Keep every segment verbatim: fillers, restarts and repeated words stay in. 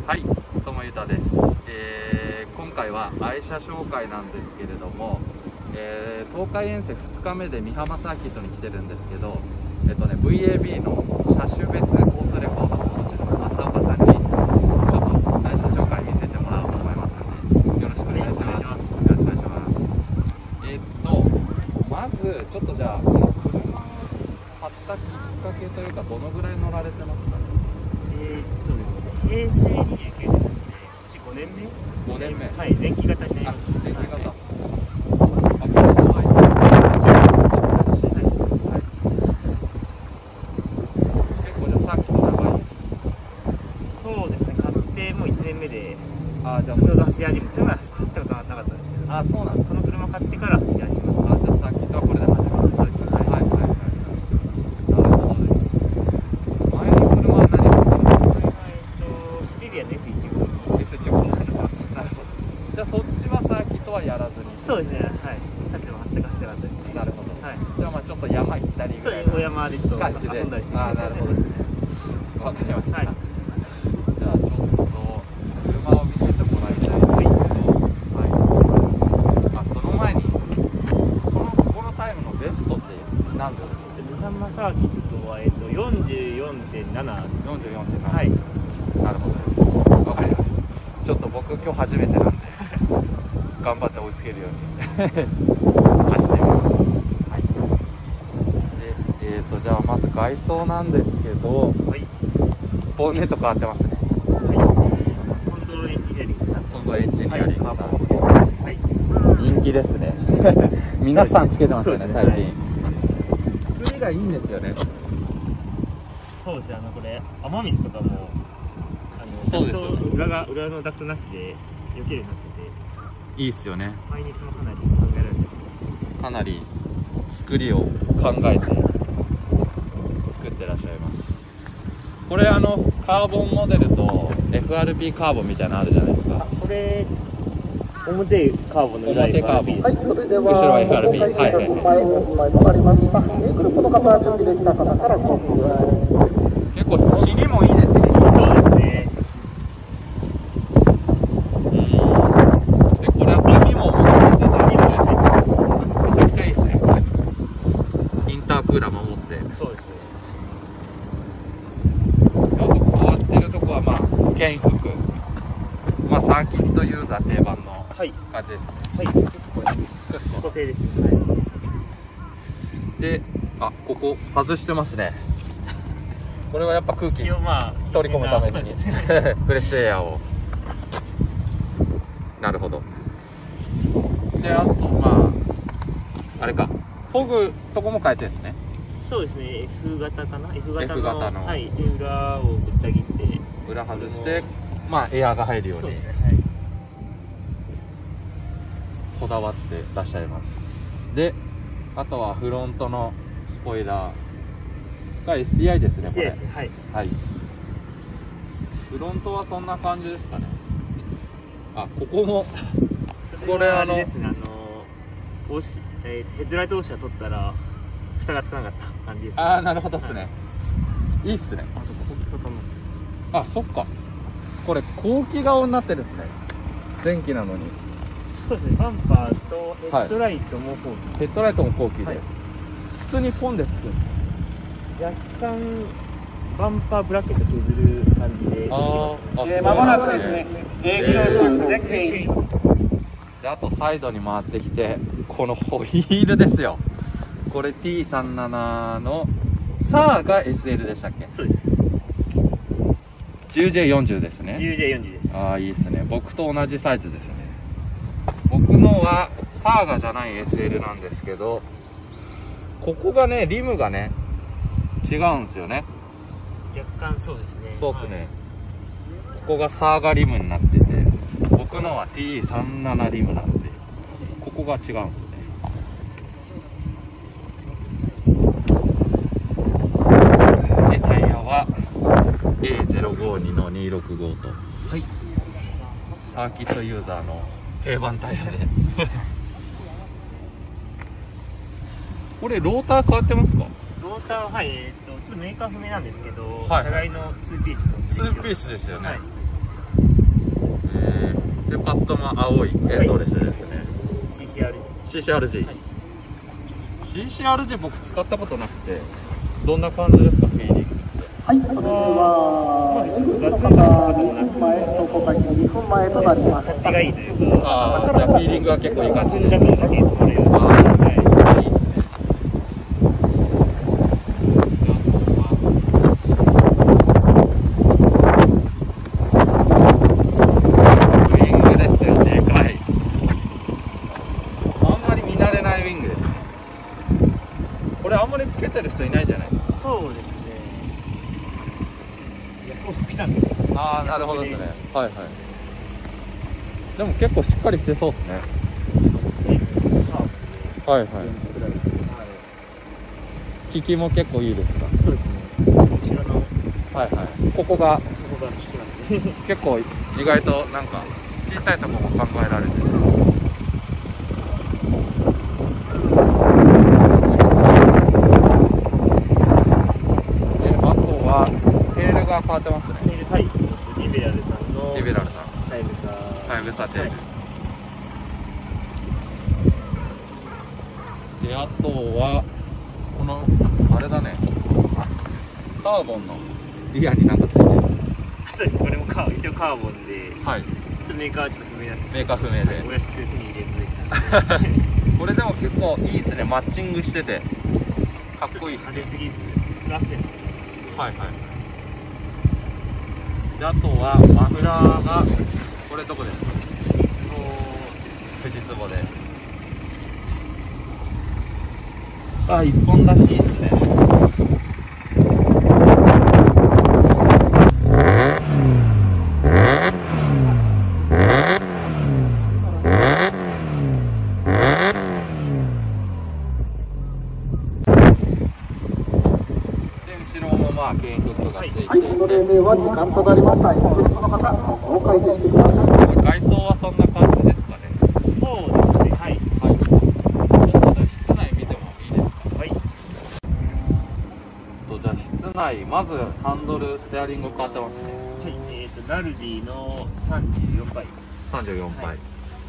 はい、どうもゆうたです。えー、今回は愛車紹介なんですけれども、えー、東海遠征ふつかめで美浜サーキットに来てるんですけど、えっとね ブイエービー の車種別コースレコードをお持ちの正岡さんにちょっと愛車紹介見せてもらおうと思いますので、よろしくお願いします。よろしくお願いします。えー、っとまずちょっとじゃあこの車を買ったきっかけというか、どのぐらい乗られてますかね。 えー、そうですね。平成にじゅうきゅうねんなので、ごねんめ。 ごねんめ。 はい、前期型になります。 前期型。 はい、 あ、これははい。結構じゃあサーキット長い。 そうですね。買ってもういちねんめで、 あ、じゃあちょうど走り始め、それまで走ったことはなかったんですけど、 あ、そうなんです。 この車買ってから走り始めます。 あ、じゃあサーキットはこれで始めます。 そうですね。はいはいはいはい。なるほどです。前の車は何乗ってるんですか。 えっと、シビリアの エスいちご。 エスいちご 乗ってました。なるほど。じゃあそっちはサーキットはやらずに。 そうですね。はい。さっきの全くしてなかったですね。 なるほど。 はい。 じゃあまあちょっと山行ったりぐそうらいいう大山でちょっと感じで。 遊んだりして。 あ、なるほどですね。わかりました。 はい。 じゃあちょっと車を見せてもらいたいんですけど、はい。あ、その前にこのこのタイムのベストって何秒ですか。 美浜サーキットはえっと よんじゅうよんてんなな です。 よんじゅうよんてんなな。 はい。 なるほどです。わかりました。ちょっと僕今日初めてなんで頑張って追いつけるように走ってみます。はい。で、えーとじゃあまず外装なんですけど、 はい。 ボンネット変わってますね。 はい。コントロールエンジニアリングさん。 今度エンジニアリングさん、 はい。 人気ですね。皆さんつけてますよね、 そうですね最近。作りがいいんですよね。 そうですね。あのこれ雨水とかもあのそうですよね。 ダクト裏が裏のダクトなしで避けるようになってて、 いいっすよね。 排熱もかなり考えられてます。 かなり作りを考えて作ってらっしゃいます。これあのカーボンモデルと エフアールビー カーボンみたいなのあるじゃないですか。 これ表カーボンの裏表カーボン、 はい、それでは後ろは エフアールビー。はいはいはい。 前お住まいとなりました。グループの方準備できた方からご記入。 結構塵もいいですね。 そうですね。 うん。でこれ網もついてる。 網もついてます。 めちゃくちゃいいですね。これインタークーラー守って。 そうですね。 あと変わってるとこはまあ原服。まあサーキットユーザー定番の感じですね。 はい。はい。クスコクスコ製ですね。はい。 で、あ、ここ外してますね。これはやっぱ空気一応まあ取り込むためにそうですね。 フレッシュエアを。なるほど。で、あとまああれか、フォグとこも変えてるんですね。 そうですね。F 型かな。F 型の。 F 型のはい。で裏をぶった切って裏外してまあエアが入るようにそうですね。はい。 こだわってらっしゃいます。で、あとはフロントのスポイラーが エスティーアイ ですね、これ。 ですね。はい。 はい。フロントはそんな感じですかね。あ、ここもこれあのですね。あの押し、えー、ヘッドライト押しは取ったら蓋がつかなかった感じですね。 ああ、なるほどですね。 はい、 いいっすね。 あとこことかも。 あ、そっか。これ後期顔になってるんですね。前期なのに。 そうですね。バンパーとヘッドライトも後期。 ヘッドライトも後期で、 はい、 普通にポンでつくんですか。 若干バンパーブラケット削る感じで。 ああ、 で間もなくですね。営業ルームで検証。 で、あとサイドに回ってきて、このホイールですよ。これ ティーさんじゅうなな のサーが エスエル でしたっけ。 そうです。 じゅうジェイよんじゅう ですね。 じゅうジェイよんじゅう です。 ああ、いいですね。僕と同じサイズですね。僕のはサーガじゃない エスエル なんですけど、ここがね、リムがね違うんですよね。 若干そうですね。 そうですね、はい、ここがサーガリムになってて、僕のは ティーさんじゅうなな リムなんで、ここが違うんですよね。で、タイヤは エーゼロごに のにひゃくろくじゅうごと、はい、サーキットユーザーの定番タイヤでこれローター変わってますか。 ローターは、はい、えー、とちょっとメーカー不明なんですけど、 はい、 車外のツーピースのツーピースですよね、 はい、 えー、でパッドも青いエンドレスですね、 シーシーアールジー。 シーシーアールジー、 はい、 シーシーアールジー 僕使ったことなくてどんな感じですか、フィーリングって。 はい、それでは、 まあちょっとガツンと方かともになく、 ふんまえ、走行開始にふんまえとなります。 タッチがいいというか、 ああ、じゃあフィーリングは結構いい感じで。 踏んだ分だけ止まるような。 あはいあ、いいですね。ウイングですよ、でかい。あんまり見慣れないウイングですね。これあんまりつけてる人いないじゃないですか。 そうですね。いや、こう来たんですよ。 ああ、なるほどですね。はいはい。でも結構しっかりしてそうですね。はいはい。効きも結構いいですか。 そうですね。後ろのはいはい。ここがそこが効きますね。 結構意外となんか小さいところも考えられてる。で、あとはテールが変わってますね。 テール、はい。リベラルさんのリベラルさん、 ハイブサ。 ハイブサテール。で、あとはこのあれだね、カーボンのリアになんかついてる。 そうです。これもカー、一応カーボンで、 はい。 ちょっとメーカーはちょっと不明なんですけメーカー不明で。 ど、お安く手に入れるとできた。 これでも結構いいですね。マッチングしててかっこいいですね。 派手すぎず、アクセント。 はいはい。で、あとはマフラーがこれどこですか。富士壺で。あ、一本出しいいですね。で、後ろもまあケーンフックがついていて、 はい、それでは時間となりました。お客様の方、お開始してください。 外装はそんな感じですかね。 そうですね。はい。 はい。ちょっと室内見てもいいですか。 はい。 とじゃあ室内、まずハンドル、ステアリング変わってますね。 はい。えっ、ー、と、ナルディのさんじゅうよんばい。 さんじゅうよんばい、 はい。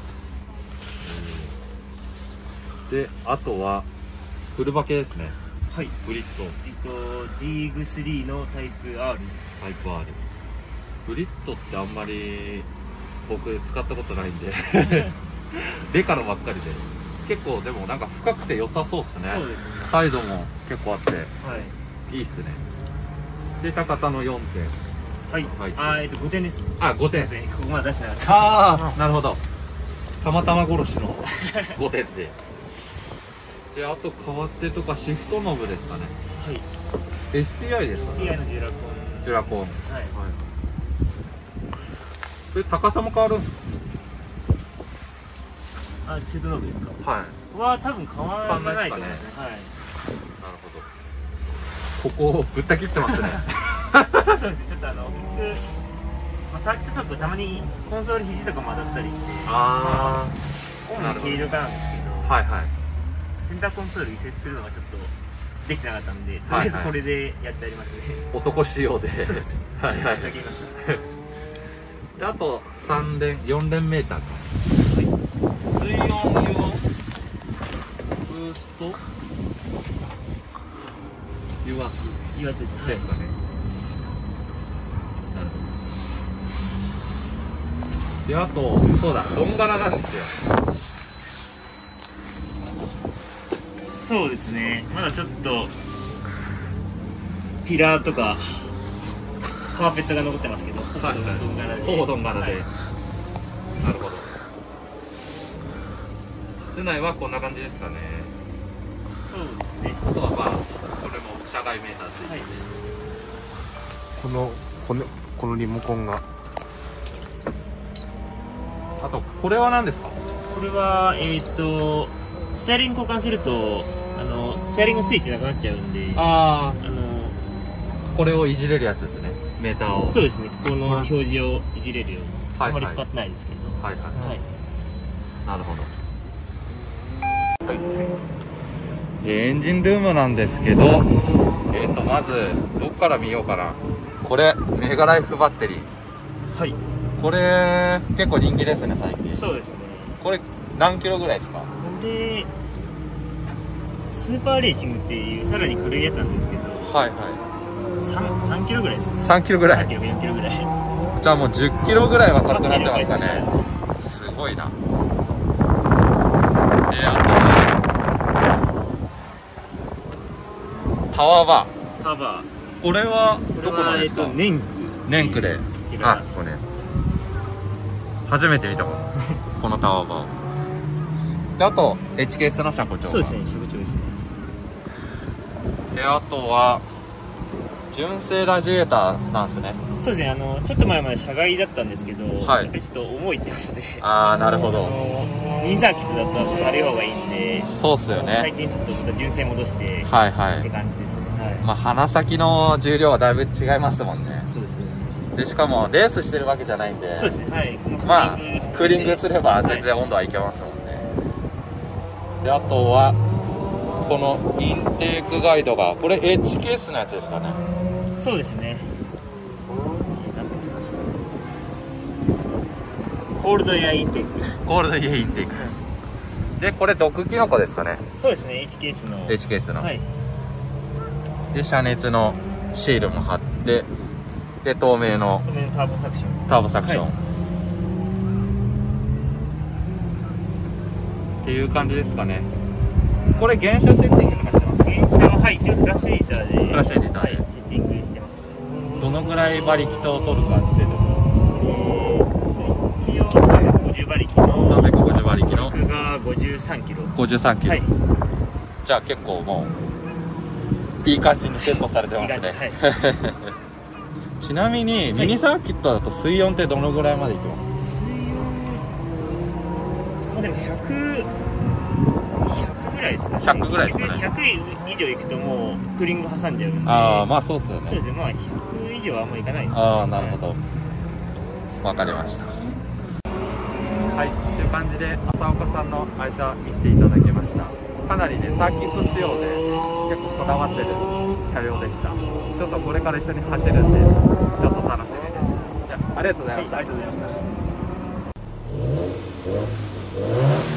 で、あとはフルバケですね。 はい。 ブリッドえっと、ジーイージースリー のタイプ アール です。 タイプ アール。ブリッドってあんまり僕使ったことないんでデカのばっかりで、結構でもなんか深くて良さそうですね。 そうですね。 サイドも結構あってはい。 いいっすね。で、高さのよんてん。 はい。 はいあー、えっ、と、ごてんですね。 あ、ごてん。 すいません、ここまで出してなかった。 ああ、なるほど。たまたま殺しのごてんで。で、あと変わってとかシフトノブですかね。 はい。 エスティーアイ ですかティーアイね。 のジュラコン。 ジュラコン。はい。 はい。 それ高さも変わるんですあ、シュートノブですか。 か。はい。 は多分変わらないと思いますね。はい。 なるほど。ここをぶった切ってますね。 そうですね。ちょっとあの僕、まあ、サーキットショップたまにコンソール肘とかも当たったりして、 あ主に軽量化なんですけど、 あ。はいはい。 センターコンソール移設するのがちょっとできてなかったんで、とりあえずこれでやってありますね。 男仕様で。 そうです。 はいはい。 やってあげました。 で、あとさん連、よん連メーターか。水温用ブースト油圧油圧です。 ですかね。なるほど。で、あと、そうだ、ドンガラなんですよ。 そうですね。まだちょっとピラーとかカーペットが残ってますけど、ほぼはいはいドンガラで。 ほぼドンガラで。 はいなるほど。室内はこんな感じですかね。 そうですね。 あとはまあ、これも車外メーターついてて、 はい。 このこのこのリモコンがあとこれは何ですか。 これはえっ、ー、とステアリング交換するとあのステアリングスイッチなくなっちゃうんで、ああのあ、これをいじれるやつですね、メーターを。 そうですね。ここの表示をいじれるように、 はいあんまり使ってないですけど、 はいはい、 はい。 なるほど。でエンジンルームなんですけど、えっ、とまずどっから見ようかな。これメガライフバッテリー。 はい。 これ結構人気ですね最近。 そうですね。 これ何キロぐらいですか？ これスーパーレーシングっていうさらに軽いやつなんですけど、 はいは三三キロぐらいですか？ い。さんキロぐらい。 三キロよんキロぐらい。 じゃあもうじゅっキロぐらいは軽くなってますかね。すごいな。で、あとタワーバー。 カバー。 これはこれどこなんはですか？ えっと年年区で。 こちらあ、これ初めて見たもんこのタワーバーを。で、あと エイチケーエス の車庫長。 そうですね、車庫長ですね。 で、あとは純正ラジエーターなんですね。 そうですね、あのちょっと前まで車外だったんですけど、 はいやっぱりちょっと重いってことで、 ああ、なるほど。 あのミニサーキットだと軽い方がいいんで、 そうっすよ最ね。 近ちょっとまた純正戻して、 はいはい。 って感じですね。はい。 まあ鼻先の重量はだいぶ違いますもんね。 そうですね。 で、しかもレースしてるわけじゃないんで、 そうですね。はい。このまあクーリングすれば全然温度はいけますもんね。で、あとはこのインテークガイドが、これ エイチケーエス のやつですかね。 そうですね。コールドエアインテーク。 ゴールドイヤーインテーク。で、これ毒キノコですかね。 そうですね、エイチケーエス の。 エイチケーエス の。 はい。 で、遮熱のシールも貼って、で、透明のこのターボサクション。 ターボサクション、 はいっていう感じですかね。これ原車セッティングとかしてますか？ 原車は、はい、一応フラッシュエディターで。 フラッシュエディターではい、セッティングしてます。 どのぐらい馬力とトルクが出てますか？ えー、一応さんびゃくごじゅう馬力の。 さんびゃくごじゅう馬力の僕がごじゅうさんキロ。 ごじゅうさんキロ、 はい。 じゃあ結構もういい感じにセットされてますね。 いい感じはいちなみにミニサーキットだと水温ってどのぐらいまでいきます？ 水温、まあでもひゃく、ひゃくぐらいですかね。 ひゃくぐらいですかねひゃく以上いくともうクーリング挟んじゃうんで。 ああ、まあそうっすよね。 そうですね、まあひゃく以上はあんまりいかないですね。 ああ、なるほど。わかりました。はい、という感じで浅岡さんの愛車見せていただきました。かなりね、サーキット仕様で結構こだわってる車両でした。ちょっとこれから一緒に走るんで、ちょっと楽しみです。じゃあ、ありがとうございました。 はい、ありがとうございました。